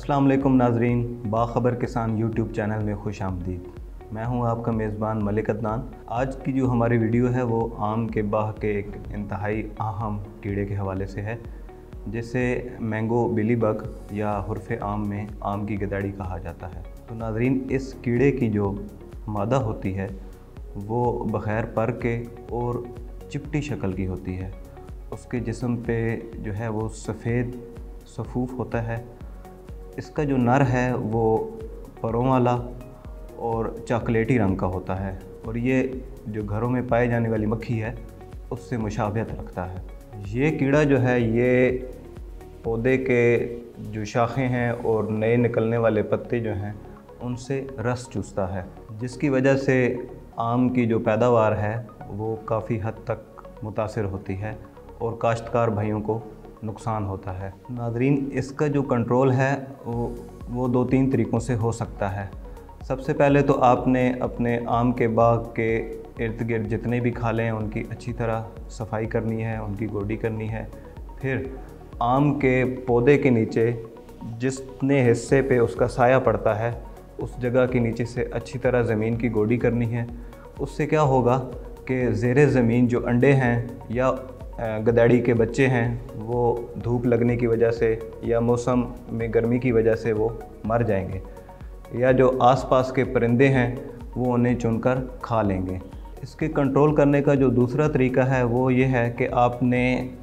अस्सलाम वालेकुम नाजरीन, बाखबर किसान यूट्यूब चैनल में खुश आमदीद। मैं हूं आपका मेज़बान मलिक अदनान। आज की जो हमारी वीडियो है वो आम के बाग के एक इंतहाई अहम कीड़े के हवाले से है, जिसे मैंगो बिलीबग या हुर्फ़ आम में आम की गदाड़ी कहा जाता है। तो नाजरीन, इस कीड़े की जो मादा होती है वो बग़ैर पर के और चिपटी शक्ल की होती है। उसके जिस्म पे जो है वो सफ़ेद सफ़ूफ़ होता है। इसका जो नर है वो परों वाला और चॉकलेटी रंग का होता है, और ये जो घरों में पाए जाने वाली मक्खी है उससे मुशाबहत रखता है। ये कीड़ा जो है ये पौधे के जो शाखें हैं और नए निकलने वाले पत्ते जो हैं उनसे रस चूसता है, जिसकी वजह से आम की जो पैदावार है वो काफ़ी हद तक मुतासिर होती है और काश्तकार भाइयों को नुकसान होता है। नाज़रीन, इसका जो कंट्रोल है वो 2-3 तरीक़ों से हो सकता है। सबसे पहले तो आपने अपने आम के बाग के इर्द गिर्द जितने भी खाले हैं उनकी अच्छी तरह सफाई करनी है, उनकी गोडी करनी है। फिर आम के पौधे के नीचे जितने हिस्से पे उसका साया पड़ता है उस जगह के नीचे से अच्छी तरह ज़मीन की गोडी करनी है। उससे क्या होगा कि ज़ेरे ज़मीन जो अंडे हैं या गदाड़ी के बच्चे हैं वो धूप लगने की वजह से या मौसम में गर्मी की वजह से वो मर जाएंगे, या जो आसपास के परिंदे हैं वो उन्हें चुनकर खा लेंगे। इसके कंट्रोल करने का जो दूसरा तरीका है वो ये है कि आपने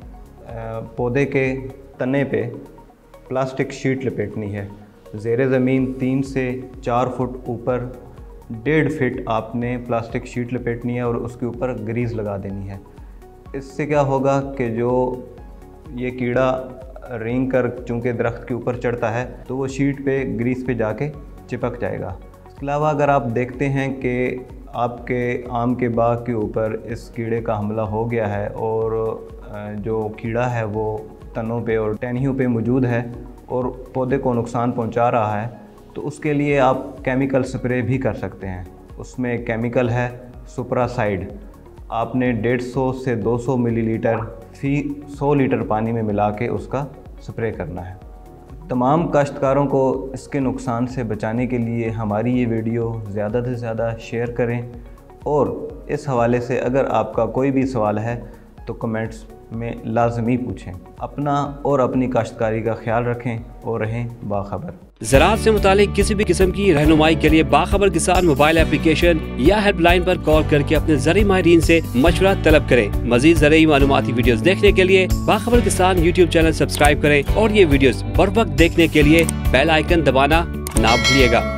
पौधे के तने पे प्लास्टिक शीट लपेटनी है। ज़ेरे ज़मीन 3 से 4 फुट ऊपर 1.5 फीट आपने प्लास्टिक शीट लपेटनी है और उसके ऊपर ग्रीस लगा देनी है। इससे क्या होगा कि जो ये कीड़ा रेंग कर चूँकि दरख्त के ऊपर चढ़ता है तो वो शीट पे ग्रीस पे जाके चिपक जाएगा। इसके अलावा अगर आप देखते हैं कि आपके आम के बाग के ऊपर इस कीड़े का हमला हो गया है और जो कीड़ा है वो तनों पे और टहनियों पे मौजूद है और पौधे को नुकसान पहुंचा रहा है, तो उसके लिए आप केमिकल स्प्रे भी कर सकते हैं। उसमें केमिकल है सुपरासाइड। आपने 150 से 200 मिलीलीटर फ़ी 100 लीटर पानी में मिला के उसका स्प्रे करना है। तमाम काश्तकारों को इसके नुकसान से बचाने के लिए हमारी ये वीडियो ज़्यादा से ज़्यादा शेयर करें, और इस हवाले से अगर आपका कोई भी सवाल है तो कमेंट्स में लाजमी पूछें। अपना और अपनी काश्तकारी का ख्याल रखें और रहें बाखबर। ज़राअत से मुतालिक किसी भी किस्म की रहनुमाई के लिए बाखबर किसान मोबाइल एप्लीकेशन या हेल्पलाइन पर कॉल करके अपने ज़राई माहिरीन से मशवरा तलब करें। मज़ीद ज़राई मालूमाती वीडियोस देखने के लिए बाखबर किसान यूट्यूब चैनल सब्सक्राइब करें और ये वीडियोस बर वक्त देखने के लिए बेल आइकन दबाना ना भूलिएगा।